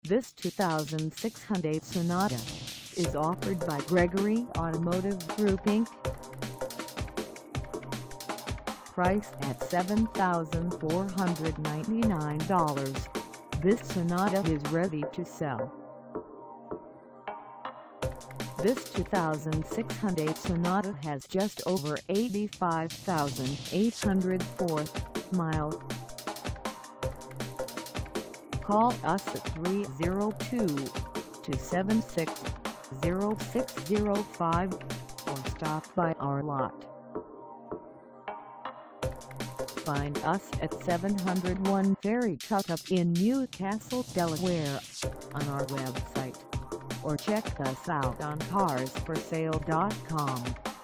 This 2006 Hyundai Sonata is offered by Gregory Automotive Group Inc. Price at $7,499, this Sonata is ready to sell. This 2006 Hyundai Sonata has just over 85,804 miles. Call us at 302-276-0605 or stop by our lot. Find us at 701 Ferry Cutoff in Newcastle, Delaware, on our website, or check us out on carsforsale.com.